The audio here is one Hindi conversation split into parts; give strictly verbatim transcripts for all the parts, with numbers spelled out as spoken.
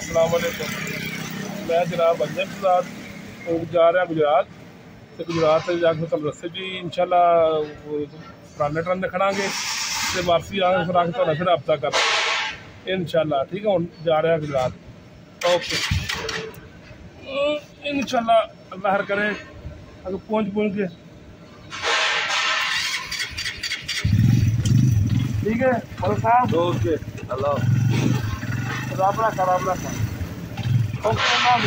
अस्सलाम वालेकुम। मैं जनाब अंजम शहजाद जा रहा गुजरात तो गुजरात से जाके कल रस्ते जी इंशाल्लाह पुराने ट्रेन खड़ांगे तो वापसी आगे फिर आके तो फिर हफ्ता कर इंशाल्लाह। ठीक है, हम जा रहे हैं गुजरात। ओके इंशाल्लाह, अल्लाह हर करे अगर पहुँच पहुँच के। ठीक है मौलवी साहब, ओके अल्लाह राबला का राबला का ओके नाम।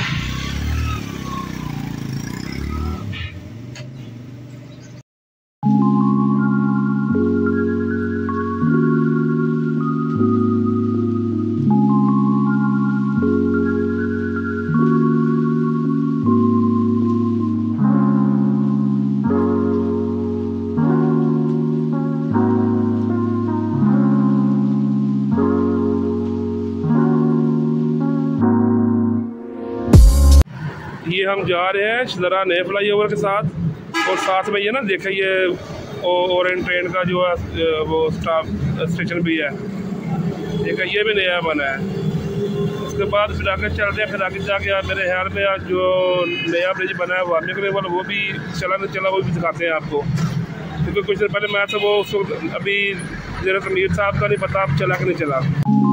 ये हम जा रहे हैं ज़रा नए फ्लाई ओवर के साथ, और साथ में ये ना देखा ये ओरेंट ट्रेन का जो है वो स्टाफ स्टेशन भी है, देखा ये भी नया बना है। उसके बाद फिर आगे चलते हैं, फिर आगे जाके मेरे ख्याल में जो नया ब्रिज बना है वामी के वाला वो भी चला नहीं चला वो भी दिखाते हैं आपको, क्योंकि कुछ दिन पहले मैं तो वो उस वक्त अभी ज़रा अमीर साहब का नहीं पता अब चला कि नहीं चला।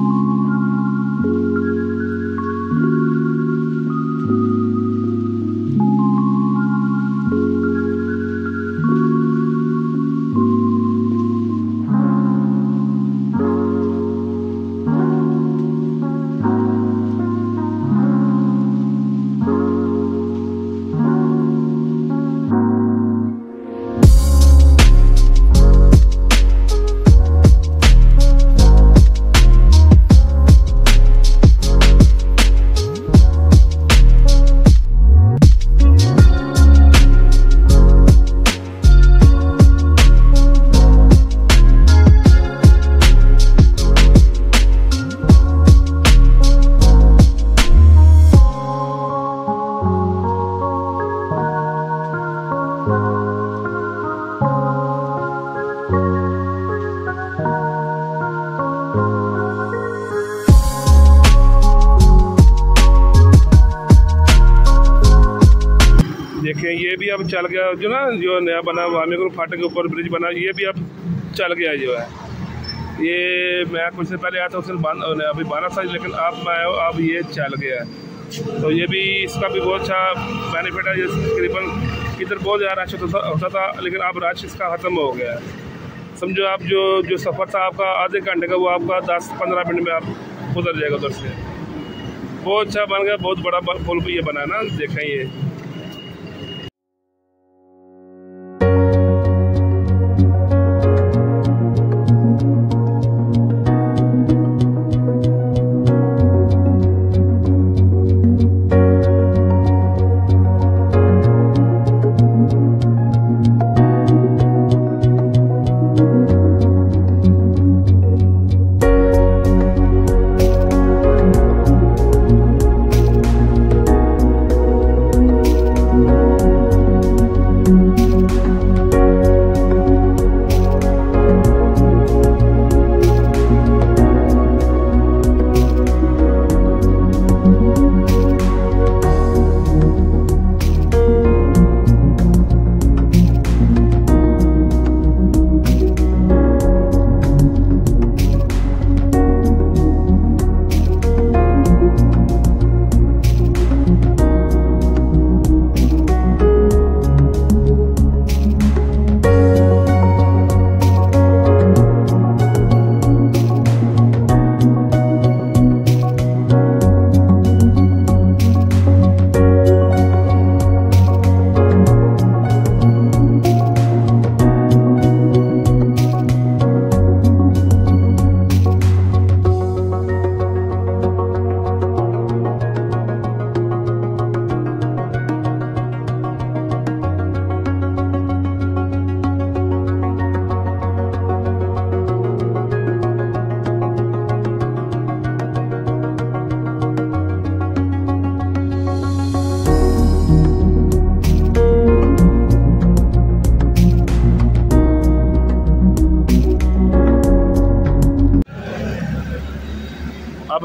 देखें ये भी अब चल गया, जो ना जो नया बना वामी को फाटक के ऊपर ब्रिज बना, ये भी अब चल गया जो है। ये मैं कुछ दिन पहले आया था, उस दिन बंद अभी बारह था, लेकिन अब मैं आया अब ये चल गया है। तो ये भी इसका भी बहुत अच्छा बेनिफिट है। ये तकरीबन इधर बहुत ज़्यादा रश होता था, लेकिन अब रश इसका ख़त्म हो गया है। समझो आप जो जो सफ़र था आपका आधे घंटे का, वो आपका दस पंद्रह मिनट में आप गुजर जाएगा उधर से। बहुत अच्छा बन गया, बहुत बड़ा पुल भी ये बना है ना, देखें ये।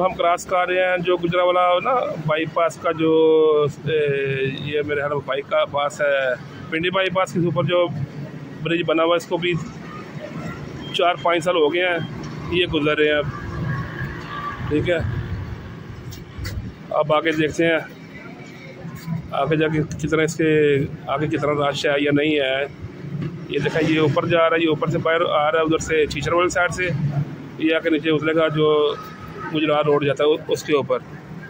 हम क्रॉस कर रहे हैं जो गुजरा वाला ना बाईपास का, जो ये मेरे ख्याल में बाइक का पास है, पिंडी बाईपास के ऊपर जो ब्रिज बना हुआ है, इसको भी चार पाँच साल हो गए हैं ये गुजर रहे हैं अब। ठीक है, अब आगे देखते हैं आगे जाके कितना इसके आगे कितना रश है या नहीं है। ये देखा, ये ऊपर जा रहा है, ये ऊपर से बाहर आ रहा है, उधर से शीशर वाली साइड से, ये आके नीचे उतरेगा जो गुजरात रोड जाता है उसके ऊपर।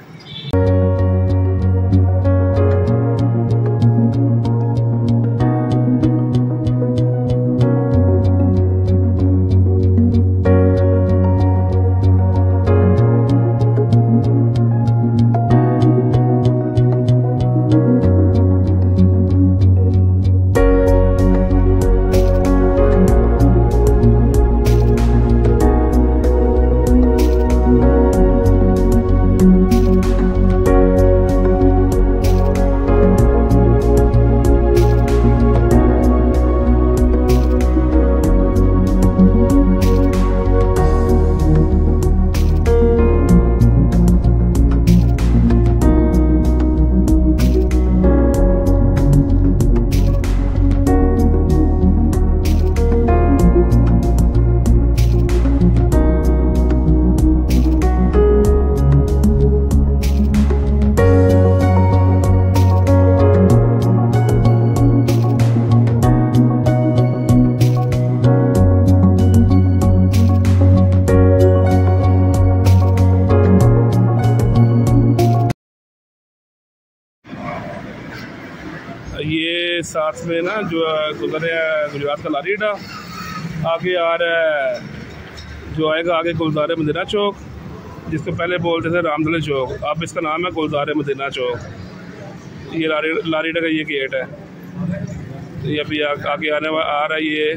ये साथ में ना जो गुजर है गुजरात का लारीडा, आगे आ रहा है जो आएगा आगे गुलदारे मदीना चौक, जिसको पहले बोलते थे रामदले चौक, अब इसका नाम है गुलदारे मदीना चौक। ये लारी लारीडा का ये गेट है। ये अभी आ, आगे आने वाला आ रहा है, ये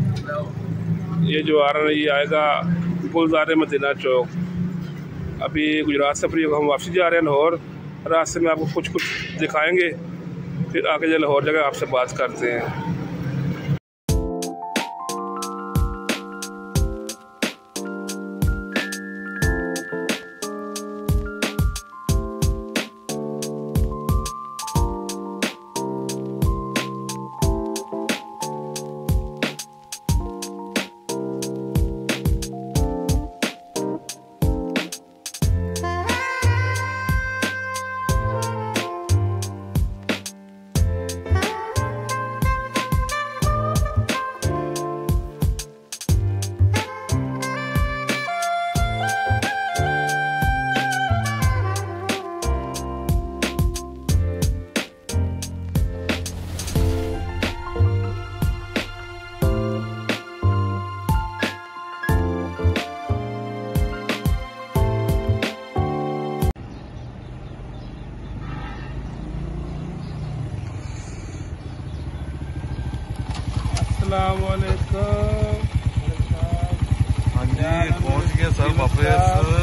ये जो आ रहा है ये आएगा गुलदारे मदीना चौक। अभी गुजरात से फ्री हम वापसी जा रहे हैं लाहौर, रास्ते में आपको कुछ कुछ दिखाएंगे, फिर आगे जो लाहौर जगह आपसे बात करते हैं। हाँ जी, पहुँच गए सर वापस।